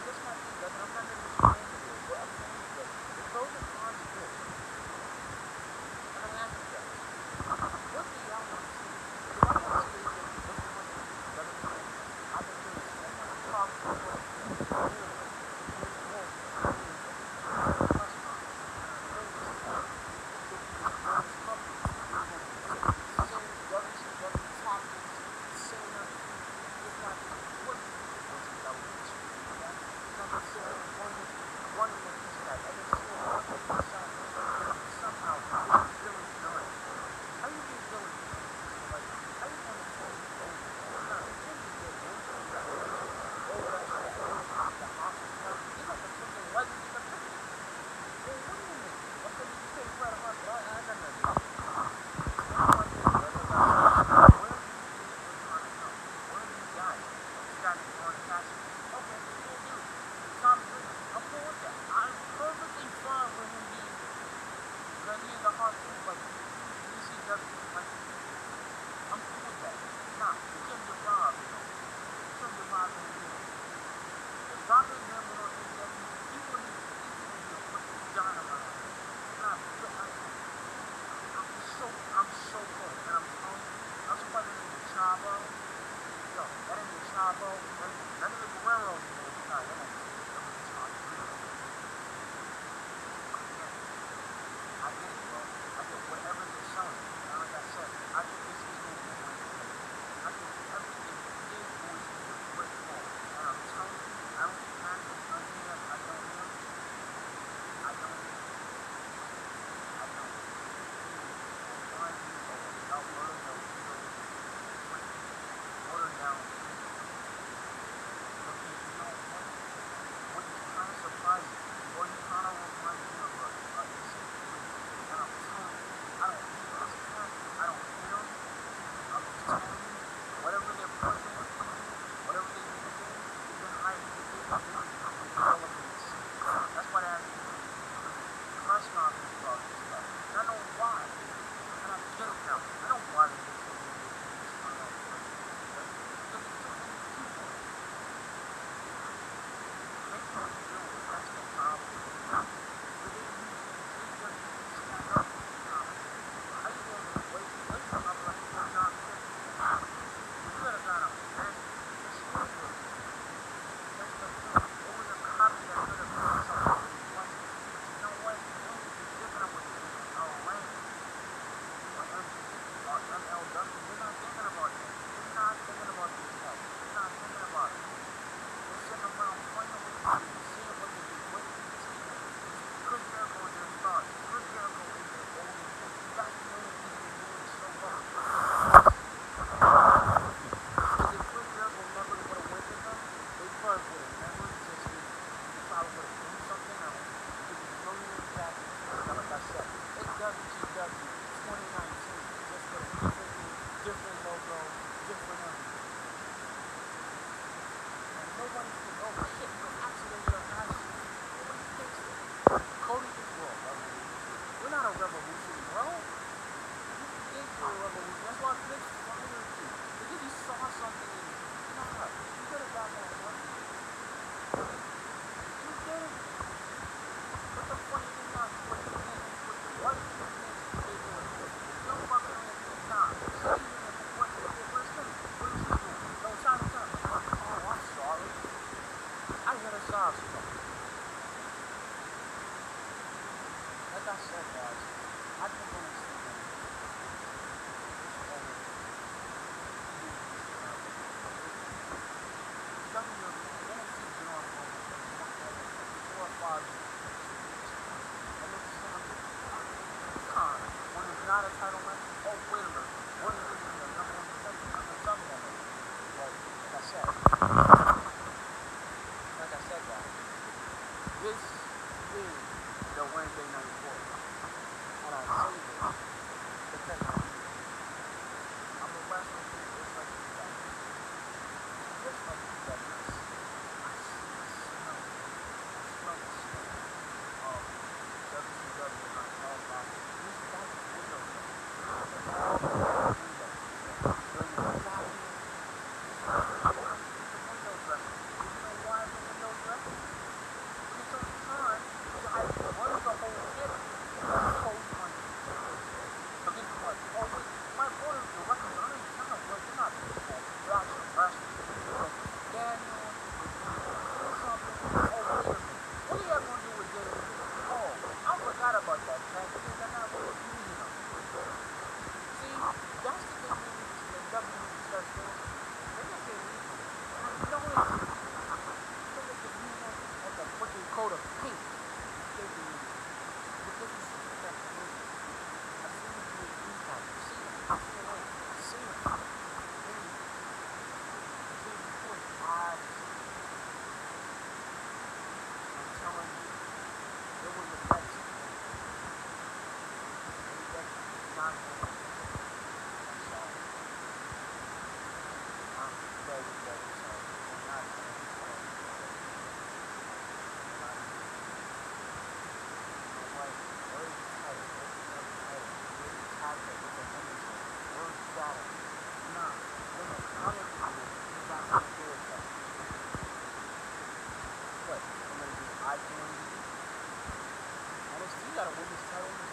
That's my thing, Doug, and I'm not disagreeing with it. What I'm saying is that the pros and cons of this. And I'm asking you guys, what do y'all want to see? Do y'all want to see AJ looking like Doug is saying? I've been doing so much talking for years, years at the press conference, and I noticed with these companies, they're going to send WCW tactics, Cena, this, that, what do you think it was that was achieved with that? And I can sit here and wonder with this, that, and then see one thing inside me, and somehow this villain done. How you get villain done? Like, how you going to tell me, oh, nah, here's the deal, man. You got AJ, Goldust, you got Edge, you got Austin Theory. These are the freaking legends in the business. Well, what do you mean? Okay, you say Bret Hart, but I got nothing to do. Here's my thing, Doug, like I said, where do you think we're trying to go? Where do you got it? You got Orange Cassidy. Okay, cool dude. Tommy Dreamer, I'm cool with that. I'm perfectly fine with him being there. Because he is a hardcore, like, ECW, like, I'm cool with that. Now, in terms of Rob, in terms of Rob Van Dam, if Rob Van Dam went on AEW, he wouldn't even be able to put Dynamite on him. And I'm so close. And I'm telling you, I'm surprised that ain't Chavo. Yo, that ain't Chavo. None of the Guerreros in there. Nah, that ain't Tommy Dreamer. I get it, bro. I get whatever they're selling. And like I said, I think this is going to be a great thing. I think everything is going to be a great fall. And I'm telling you, I don't think Matt is done here. I don't know. I don't. I don't. Remind me of Alberto Del Rio, freaking watered down Kingdom. Because you know what is kind of surprising, or he kind of reminds me of EC3. And I'm telling you, I don't hate this cat, I don't hate him. I'm just telling you, whatever they're pushing with EJ, whatever they need to do, they've been developing this scene. That's why they had to do freaking press conference about this stuff. And I know why. And I get it now. I know why they did so many things turn out great. Because there's too many people. Make them deal with it. That's the problem. But they using AEW to stack up talent. How you going to wait? They come up like you got John Cena. You could have got him, man. Just wait with it. That's the thing. It was a copy that could have been something that he wasn't. But you know what? They're gonna was thinking Reigns or MLW. They're not thinking about that. They're not thinking about these guys. They're not thinking about it. They're sitting around playing with each other, seeing what they do, waiting for the team. Chris Jericho is their star. Chris Jericho is their golden boy. You guys know that he's been doing it so well. Because if Chris Jericho never would have went with them, they probably would have never existed. They probably would have done something else. Because there's no years back. And like I said, it's WCW 2019. Just with a different name, different logo, different everything. And nobody thinks, oh shit, because actually they're going to ask you. Nobody thinks that. Cody is wrong, bro. We're not a revolution, bro. You think you're a revolution. That's why Vince fired you. Because he saw something in you. Nah, you could have got that money. You didn't. But the funny thing is, what you think, what do you think they're doing? You're fucking with me. Nah, see him in where's Kenny? What is he doing? No, China. Oh, I'm sorry. I hit a sob spot. Like I said, guys, I think when it's thinking, it's over. NXT's been on for over 4 or 5 years. And they're just saying, time, when it's not a title match, oh, wait a minute, what is this the number one contender? I'm going to tell me that already. But, like I said, guys, this is the Wednesday Night War. And I say this because I'm a wrestling fan just like you guys. Just like you guys. I smell it. I smell the stink of WCW and I talk about these guys are window dressing. They're all window dressing. They're exactly, this is the window dressing. And you know why they're window dressing? fight from NXT. NXT got a women's title